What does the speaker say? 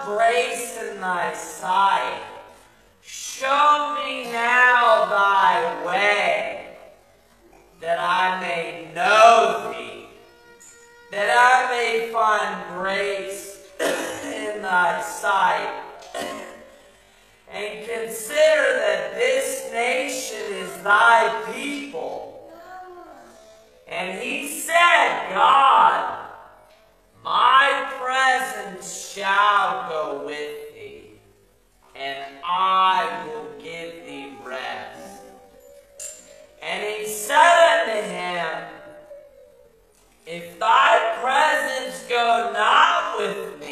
grace in thy sight. Show me now thy way, that I may know thee, that I may find grace in thy sight. And consider that this nation is thy people. And he said, God, my presence shall go with thee, and I will give thee rest. And he said unto him, if thy presence go not with me,